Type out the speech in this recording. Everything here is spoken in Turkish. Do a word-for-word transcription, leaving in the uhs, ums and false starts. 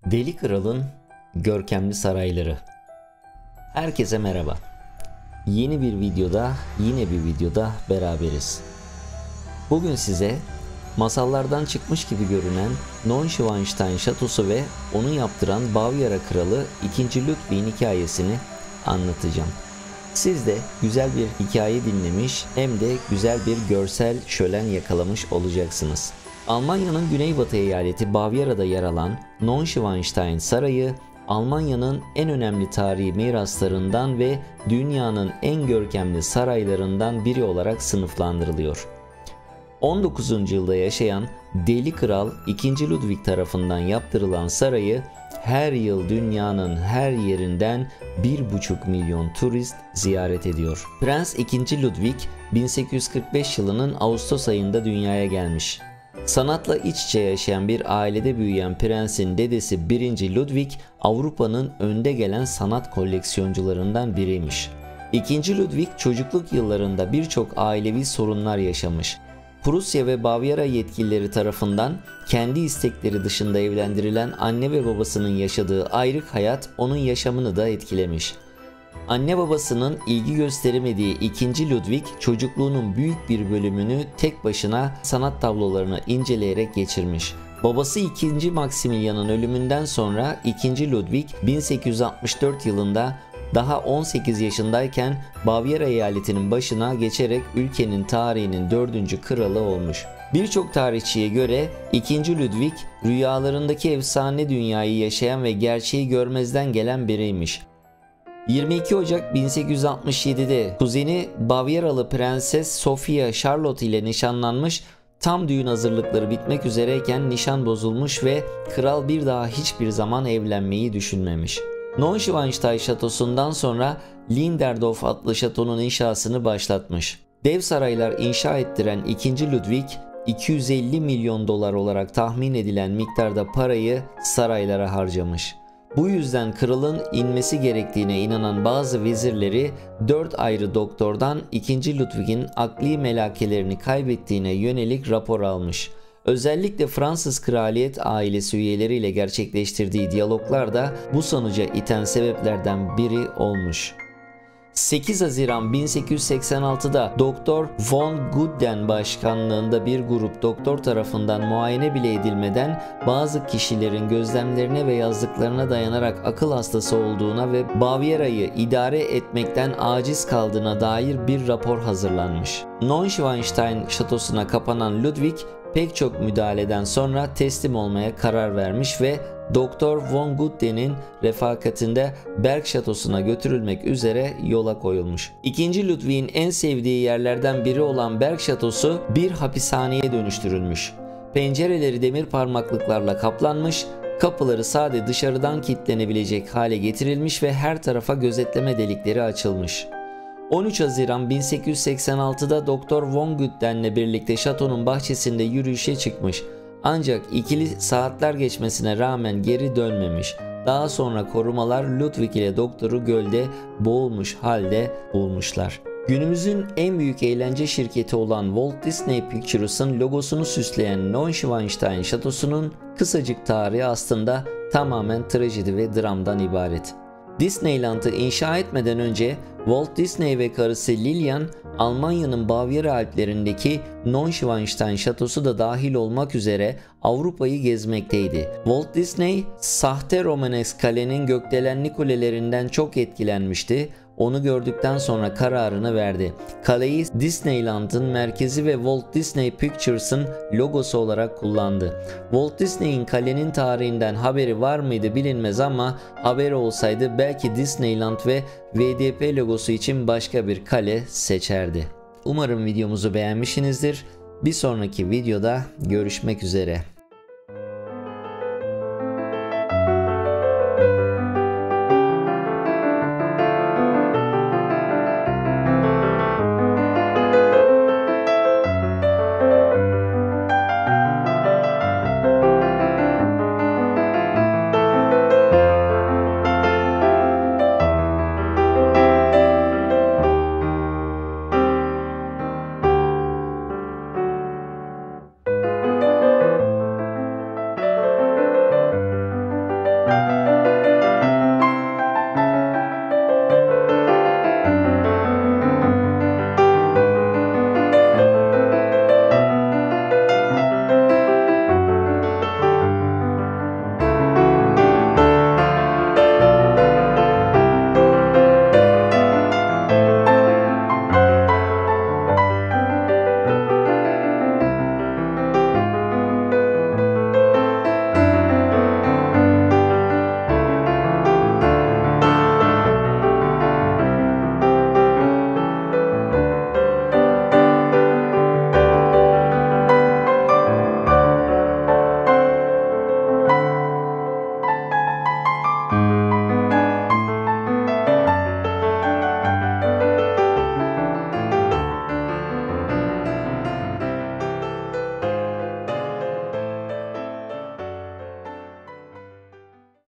Deli Kral'ın görkemli sarayları. Herkese merhaba. Yeni bir videoda, yine bir videoda beraberiz. Bugün size masallardan çıkmış gibi görünen Neuschwanstein Şatosu ve onu yaptıran Bavyera Kralı ikinci. Ludwig'in hikayesini anlatacağım. Siz de güzel bir hikaye dinlemiş hem de güzel bir görsel şölen yakalamış olacaksınız. Almanya'nın güneybatı eyaleti Bavyera'da yer alan Neuschwanstein Sarayı, Almanya'nın en önemli tarihi miraslarından ve dünyanın en görkemli saraylarından biri olarak sınıflandırılıyor. on dokuzuncu yılda yaşayan Deli Kral ikinci. Ludwig tarafından yaptırılan sarayı her yıl dünyanın her yerinden bir buçuk milyon turist ziyaret ediyor. Prens ikinci. Ludwig bin sekiz yüz kırk beş yılının Ağustos ayında dünyaya gelmiş. Sanatla iç içe yaşayan bir ailede büyüyen prensin dedesi birinci. Ludwig, Avrupa'nın önde gelen sanat koleksiyoncularından biriymiş. ikinci. Ludwig çocukluk yıllarında birçok ailevi sorunlar yaşamış. Prusya ve Bavyera yetkilileri tarafından kendi istekleri dışında evlendirilen anne ve babasının yaşadığı ayrık hayat onun yaşamını da etkilemiş. Anne babasının ilgi gösteremediği ikinci. Ludwig çocukluğunun büyük bir bölümünü tek başına sanat tablolarını inceleyerek geçirmiş. Babası ikinci. Maximilian'ın ölümünden sonra ikinci. Ludwig bin sekiz yüz altmış dört yılında daha on sekiz yaşındayken Bavyera eyaletinin başına geçerek ülkenin tarihinin dördüncü kralı olmuş. Birçok tarihçiye göre ikinci. Ludwig rüyalarındaki efsane dünyayı yaşayan ve gerçeği görmezden gelen biriymiş. yirmi iki Ocak bin sekiz yüz altmış yedi'de kuzeni Bavyeralı Prenses Sofia Charlotte ile nişanlanmış, tam düğün hazırlıkları bitmek üzereyken nişan bozulmuş ve kral bir daha hiçbir zaman evlenmeyi düşünmemiş. Neuschwanstein Şatosu'ndan sonra Linderdorf adlı şatonun inşasını başlatmış. Dev saraylar inşa ettiren ikinci. Ludwig iki yüz elli milyon dolar olarak tahmin edilen miktarda parayı saraylara harcamış. Bu yüzden kralın inmesi gerektiğine inanan bazı vezirleri dört ayrı doktordan ikinci. Ludwig'in akli melekelerini kaybettiğine yönelik rapor almış. Özellikle Fransız kraliyet ailesi üyeleriyle gerçekleştirdiği diyaloglar da bu sonuca iten sebeplerden biri olmuş. sekiz Haziran bin sekiz yüz seksen altı'da Doktor von Gudden başkanlığında bir grup doktor tarafından muayene bile edilmeden bazı kişilerin gözlemlerine ve yazdıklarına dayanarak akıl hastası olduğuna ve Bavyera'yı idare etmekten aciz kaldığına dair bir rapor hazırlanmış. Neuschwanstein şatosuna kapanan Ludwig pek çok müdahaleden sonra teslim olmaya karar vermiş ve Doktor von Gudden'in refakatinde Berg Şatosu'na götürülmek üzere yola koyulmuş. ikinci. Ludwig'in en sevdiği yerlerden biri olan Berg Şatosu bir hapishaneye dönüştürülmüş. Pencereleri demir parmaklıklarla kaplanmış, kapıları sade dışarıdan kilitlenebilecek hale getirilmiş ve her tarafa gözetleme delikleri açılmış. on üç Haziran bin sekiz yüz seksen altı'da Doktor von Gudden'le birlikte şatonun bahçesinde yürüyüşe çıkmış. Ancak ikili saatler geçmesine rağmen geri dönmemiş. Daha sonra korumalar Ludwig ile doktoru gölde boğulmuş halde bulmuşlar. Günümüzün en büyük eğlence şirketi olan Walt Disney Pictures'ın logosunu süsleyen Neuschwanstein Şatosu'nun kısacık tarihi aslında tamamen trajedi ve dramdan ibaret. Disneyland'ı inşa etmeden önce Walt Disney ve karısı Lillian, Almanya'nın Bavyera Alplerindeki Neuschwanstein Şatosu da dahil olmak üzere Avrupa'yı gezmekteydi. Walt Disney, sahte Romanesk kalenin gökdelenli kulelerinden çok etkilenmişti. Onu gördükten sonra kararını verdi. Kaleyi Disneyland'ın merkezi ve Walt Disney Pictures'ın logosu olarak kullandı. Walt Disney'in kalenin tarihinden haberi var mıydı bilinmez ama haberi olsaydı belki Disneyland ve V D P logosu için başka bir kale seçerdi. Umarım videomuzu beğenmişsinizdir. Bir sonraki videoda görüşmek üzere. Müzik